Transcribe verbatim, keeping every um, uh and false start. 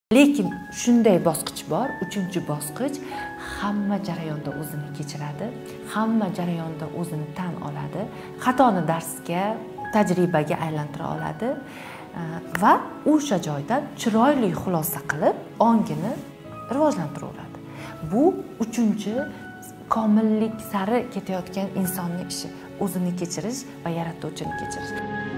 Lekin shunday bosqich bor, uchinchi bosqich hamma jarayonda o'zini kechiradi, hamma jarayonda o'zini tan oladi, xatoni darsga, tajribaga aylantira oladi va o'sha joydan chiroyli xulosa qilib, ongini rivojlantiraveradi. Bu uchinchi komillik sari ketayotgan insonning ishi, o'zini kechirish va yaratuvchini kechirish.